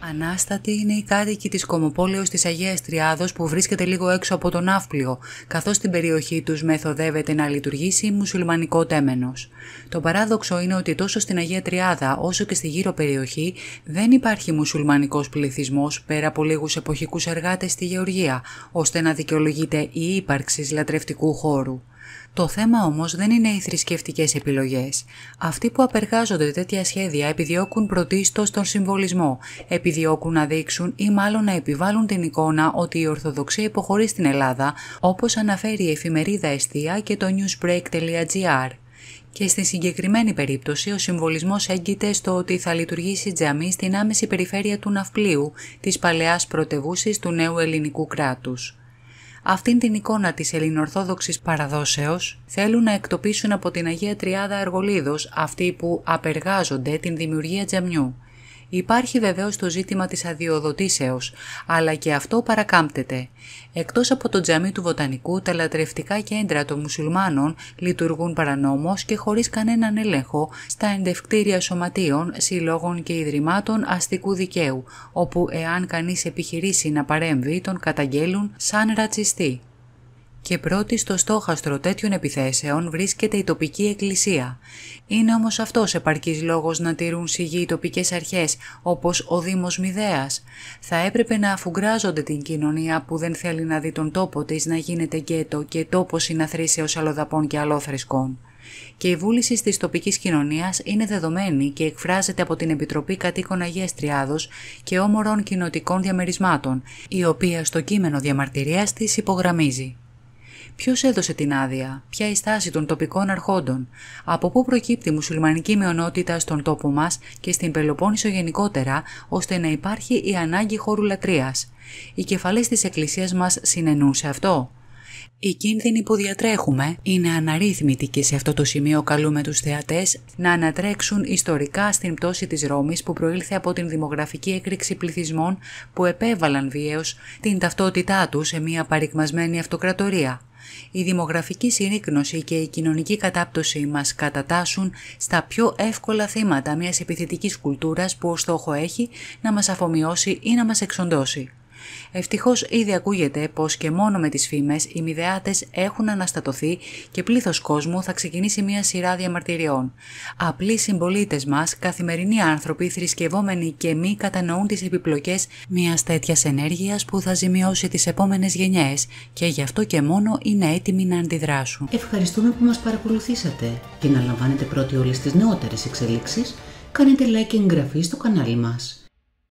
Ανάστατοι είναι οι κάτοικοι της κομμοπόλεως της Αγίας Τριάδος που βρίσκεται λίγο έξω από τον Ναύπλιο, καθώς στην περιοχή τους μεθοδεύεται να λειτουργήσει μουσουλμανικό τέμενος. Το παράδοξο είναι ότι τόσο στην Αγία Τριάδα όσο και στη γύρω περιοχή δεν υπάρχει μουσουλμανικός πληθυσμός πέρα από λίγους εποχικούς εργάτες στη γεωργία, ώστε να δικαιολογείται η ύπαρξη λατρευτικού χώρου. Το θέμα όμως δεν είναι οι θρησκευτικές επιλογές. Αυτοί που απεργάζονται τέτοια σχέδια επιδιώκουν πρωτίστως τον συμβολισμό, επιδιώκουν να δείξουν ή μάλλον να επιβάλλουν την εικόνα ότι η Ορθοδοξία υποχωρεί στην Ελλάδα, όπως αναφέρει η εφημερίδα Εστία και το newsbreak.gr. Και στη συγκεκριμένη περίπτωση ο συμβολισμός έγκυται στο ότι θα λειτουργήσει τζαμί στην άμεση περιφέρεια του Ναυπλίου, της παλαιάς πρωτευούσης του νέου ελληνικού κράτους. Αυτήν την εικόνα της ελληνοορθόδοξης παραδόσεως θέλουν να εκτοπίσουν από την Αγία Τριάδα Αργολίδος αυτοί που απεργάζονται την δημιουργία τζαμιού. Υπάρχει βεβαίως το ζήτημα της αδειοδοτήσεως, αλλά και αυτό παρακάμπτεται. Εκτός από το τζαμί του Βοτανικού, τα λατρευτικά κέντρα των μουσουλμάνων λειτουργούν παρανόμως και χωρίς κανέναν έλεγχο στα εντευκτήρια σωματείων, συλλόγων και ιδρυμάτων αστικού δικαίου, όπου εάν κανείς επιχειρήσει να παρέμβει τον καταγγέλουν σαν ρατσιστή. Και πρώτη στο στόχαστρο τέτοιων επιθέσεων βρίσκεται η τοπική εκκλησία. Είναι όμως αυτός επαρκής λόγος να τηρούν σιγή οι τοπικές αρχές, όπως ο Δήμος Μηδέας? Θα έπρεπε να αφουγκράζονται την κοινωνία που δεν θέλει να δει τον τόπο της να γίνεται γκέτο και τόπος συναθρήσεως αλλοδαπών και αλόθρησκων. Και η βούληση της τοπικής κοινωνίας είναι δεδομένη και εκφράζεται από την Επιτροπή Κατοίκων Αγίας Τριάδος και όμορων κοινοτικών διαμερισμάτων, η οποία στο κείμενο διαμαρτυρίας της υπογραμμίζει. Ποιος έδωσε την άδεια, ποια η στάση των τοπικών αρχόντων, από πού προκύπτει η μουσουλμανική μειονότητα στον τόπο μας και στην Πελοπόννησο γενικότερα, ώστε να υπάρχει η ανάγκη χώρου λατρείας. Οι κεφαλές της Εκκλησίας μας συνενούν σε αυτό. Οι κίνδυνοι που διατρέχουμε είναι αναρρύθμιτοι και σε αυτό το σημείο καλούμε τους θεατές να ανατρέξουν ιστορικά στην πτώση της Ρώμης που προήλθε από την δημογραφική έκρηξη πληθυσμών που επέβαλαν βίαιος την ταυτότητά τους σε μια παρικμασμένη αυτοκρατορία. Η δημογραφική συρρίκνωση και η κοινωνική κατάπτωση μας κατατάσσουν στα πιο εύκολα θύματα μιας επιθετικής κουλτούρας που ως στόχο έχει να μας αφομοιώσει ή να μας εξοντώσει. Ευτυχώς ήδη ακούγεται πως και μόνο με τις φήμες οι μηδεάτες έχουν αναστατωθεί και πλήθος κόσμου θα ξεκινήσει μια σειρά διαμαρτυριών. Απλοί συμπολίτες μας, καθημερινοί άνθρωποι θρησκευόμενοι και μη κατανοούν τις επιπλοκές μιας τέτοιας ενέργειας που θα ζημιώσει τις επόμενες γενιές και γι' αυτό και μόνο είναι έτοιμοι να αντιδράσουν. Ευχαριστούμε που μας παρακολουθήσατε. Για να λαμβάνετε πρώτοι όλες τις νεότερες εξελίξεις, κάνετε like και εγγραφή στο κανάλι μας.